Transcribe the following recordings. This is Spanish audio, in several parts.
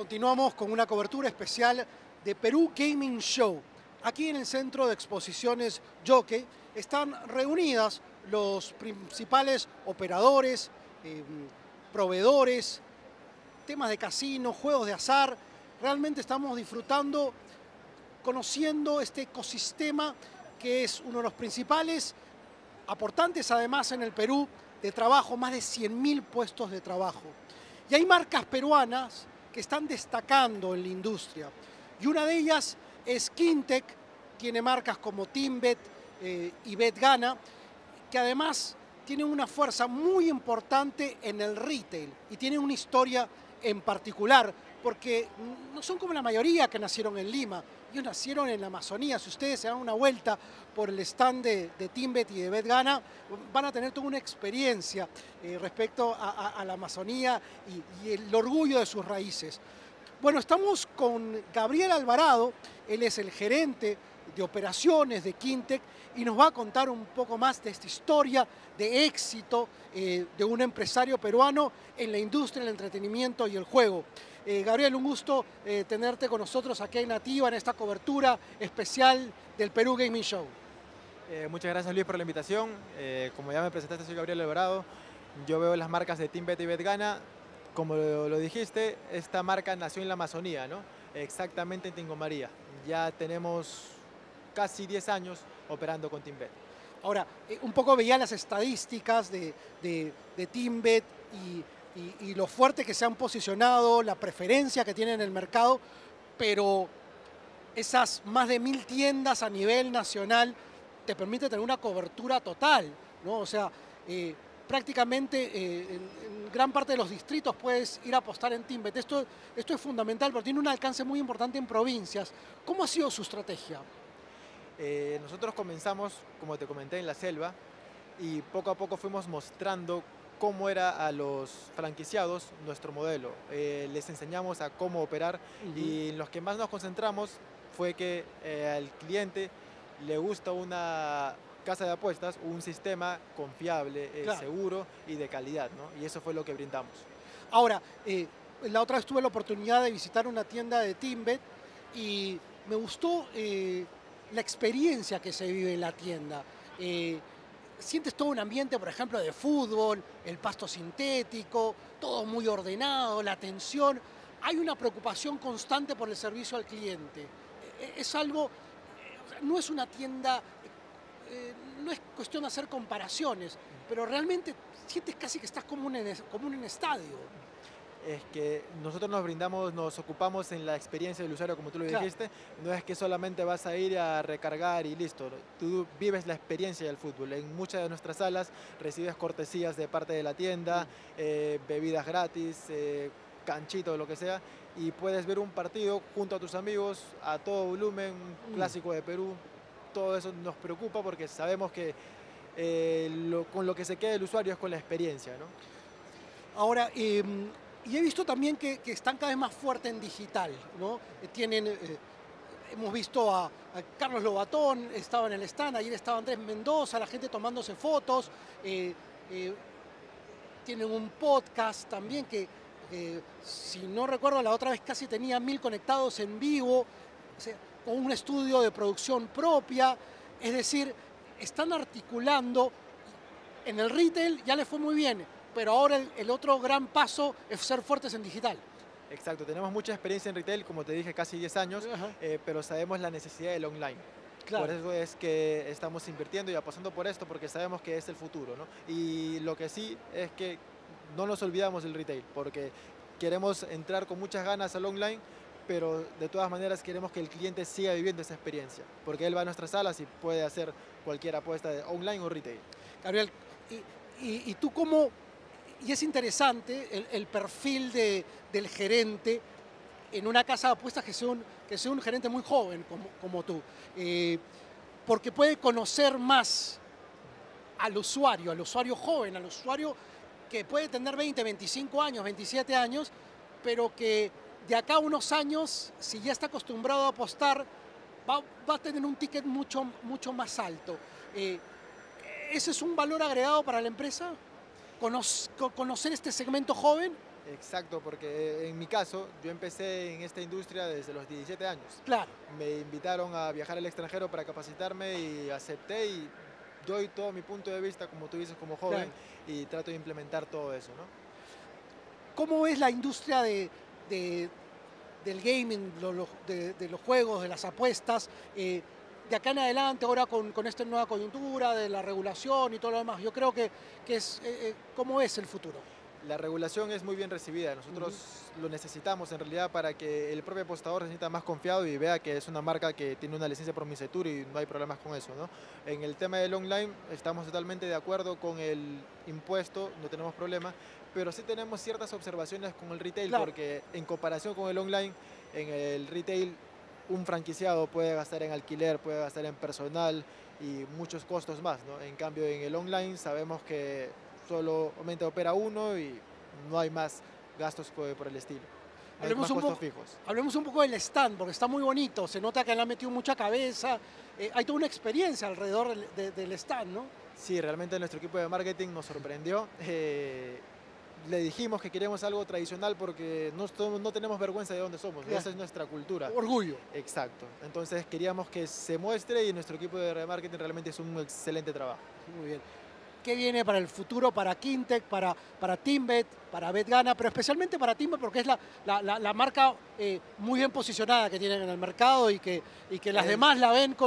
Continuamos con una cobertura especial de Perú Gaming Show. Aquí en el Centro de Exposiciones Jockey están reunidas los principales operadores, proveedores, temas de casino, juegos de azar. Realmente estamos disfrutando, conociendo este ecosistema que es uno de los principales aportantes además en el Perú de trabajo, más de 100.000 puestos de trabajo. Y hay marcas peruanas que están destacando en la industria. Y una de ellas es Quintec, tiene marcas como TeamBet y BetGana, que además tienen una fuerza muy importante en el retail y tienen una historia en particular, porque no son como la mayoría que nacieron en Lima, ellos nacieron en la Amazonía. Si ustedes se dan una vuelta por el stand de TeamBet y de BetGana, van a tener toda una experiencia respecto a la Amazonía y el orgullo de sus raíces. Bueno, estamos con Gabriel Alvarado, él es el gerente de operaciones de Quintec y nos va a contar un poco más de esta historia de éxito de un empresario peruano en la industria del entretenimiento y el juego. Gabriel, un gusto tenerte con nosotros aquí en Nativa en esta cobertura especial del Perú Gaming Show. Muchas gracias, Luis, por la invitación. Como ya me presentaste, soy Gabriel Alvarado. Yo veo las marcas de TeamBet y BetGana. Como lo dijiste, esta marca nació en la Amazonía, ¿no? Exactamente en Tingo María. Ya tenemos casi 10 años operando con TeamBet. Ahora, un poco veía las estadísticas de TeamBet y lo fuerte que se han posicionado, la preferencia que tienen en el mercado, pero esas más de 1.000 tiendas a nivel nacional te permite tener una cobertura total, ¿no? O sea, prácticamente en gran parte de los distritos puedes ir a apostar en TeamBet. Esto es fundamental, pero tiene un alcance muy importante en provincias. ¿Cómo ha sido su estrategia? Nosotros comenzamos, como te comenté, en la selva y poco a poco fuimos mostrando cómo era a los franquiciados nuestro modelo. Les enseñamos a cómo operar y en los que más nos concentramos fue que al cliente le gusta una casa de apuestas, un sistema confiable, claro, seguro y de calidad, ¿no? Y eso fue lo que brindamos. Ahora, la otra vez tuve la oportunidad de visitar una tienda de TeamBet y me gustó la experiencia que se vive en la tienda. Sientes todo un ambiente, por ejemplo, de fútbol, el pasto sintético, todo muy ordenado, la atención. Hay una preocupación constante por el servicio al cliente. Es algo, no es una tienda, no es cuestión de hacer comparaciones, pero realmente sientes casi que estás como en un estadio. Es que nosotros nos ocupamos en la experiencia del usuario, como tú lo dijiste. No es que solamente vas a ir a recargar y listo. Tú vives la experiencia del fútbol. En muchas de nuestras salas recibes cortesías de parte de la tienda, bebidas gratis, canchito, lo que sea, y puedes ver un partido junto a tus amigos a todo volumen, un clásico de Perú. Todo eso nos preocupa porque sabemos que con lo que se queda el usuario es con la experiencia, ¿no? Ahora, y he visto también que están cada vez más fuertes en digital, ¿no? Hemos visto a Carlos Lobatón, estaba en el stand, ayer estaba Andrés Mendoza, la gente tomándose fotos. Tienen un podcast también que, si no recuerdo, la otra vez casi tenía 1.000 conectados en vivo, o sea, con un estudio de producción propia. Es decir, están articulando. En el retail ya les fue muy bien, pero ahora el otro gran paso es ser fuertes en digital. Exacto, tenemos mucha experiencia en retail, como te dije, casi 10 años, pero sabemos la necesidad del online. Claro. Por eso es que estamos invirtiendo y apostando por esto, porque sabemos que es el futuro, ¿no? Y lo que sí es que no nos olvidamos del retail, porque queremos entrar con muchas ganas al online, pero de todas maneras queremos que el cliente siga viviendo esa experiencia, porque él va a nuestras salas y puede hacer cualquier apuesta de online o retail. Gabriel, ¿y tú cómo? Y es interesante el perfil del gerente en una casa de apuestas que sea un gerente muy joven como tú, porque puede conocer más al usuario joven, al usuario que puede tener 20, 25 años, 27 años, pero que de acá a unos años, si ya está acostumbrado a apostar, va a tener un ticket mucho más alto. ¿Ese es un valor agregado para la empresa? ¿Conocer este segmento joven? Exacto, porque en mi caso, yo empecé en esta industria desde los 17 años. Claro. Me invitaron a viajar al extranjero para capacitarme y acepté y doy todo mi punto de vista, como tú dices, como joven, Claro. y trato de implementar todo eso, ¿no? ¿Cómo es la industria del gaming, de los juegos, de las apuestas? De acá en adelante, ahora con esta nueva coyuntura, de la regulación y todo lo demás, yo creo que es, ¿cómo es el futuro? La regulación es muy bien recibida. Nosotros lo necesitamos en realidad para que el propio apostador se sienta más confiado y vea que es una marca que tiene una licencia por Misetur y no hay problemas con eso, ¿no? En el tema del online estamos totalmente de acuerdo con el impuesto, no tenemos problema, pero sí tenemos ciertas observaciones con el retail, Claro. porque en comparación con el online, en el retail un franquiciado puede gastar en alquiler, puede gastar en personal y muchos costos más, ¿no? En cambio en el online sabemos que solamente opera uno y no hay más gastos por el estilo. No hay más costos fijos. Hablemos un poco del stand, porque está muy bonito, se nota que le han metido mucha cabeza, hay toda una experiencia alrededor del stand, ¿no? Sí, realmente nuestro equipo de marketing nos sorprendió. Le dijimos que queríamos algo tradicional porque no tenemos vergüenza de dónde somos, esa es nuestra cultura. Orgullo. Exacto, entonces queríamos que se muestre y nuestro equipo de remarketing realmente hizo un excelente trabajo. Muy bien. ¿Qué viene para el futuro para Kintec, para TeamBet, para BetGana, pero especialmente para TeamBet porque es la marca muy bien posicionada que tienen en el mercado y que las demás la ven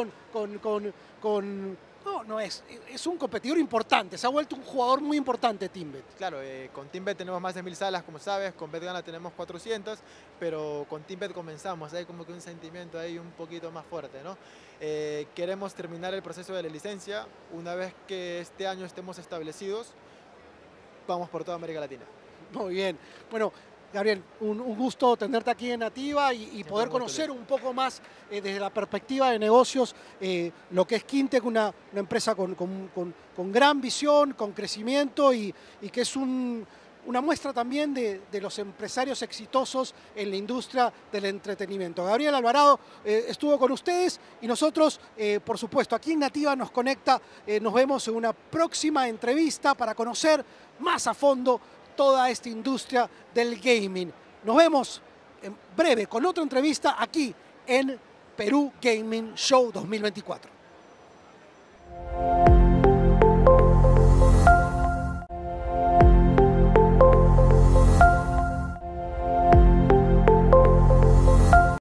es un competidor importante, se ha vuelto un jugador muy importante TeamBet. Claro, con TeamBet tenemos más de 1000 salas, como sabes, con BetGana tenemos 400, pero con TeamBet comenzamos, hay como que un sentimiento ahí un poquito más fuerte, ¿no? Queremos terminar el proceso de la licencia, una vez que este año estemos establecidos, vamos por toda América Latina. Muy bien, bueno, Gabriel, un gusto tenerte aquí en Nativa y poder conocer un poco más desde la perspectiva de negocios lo que es Kintec, una empresa con gran visión, con crecimiento y que es una muestra también de los empresarios exitosos en la industria del entretenimiento. Gabriel Alvarado estuvo con ustedes y nosotros, por supuesto, aquí en Nativa nos conecta, nos vemos en una próxima entrevista para conocer más a fondo toda esta industria del gaming. Nos vemos en breve con otra entrevista aquí en Perú Gaming Show 2024.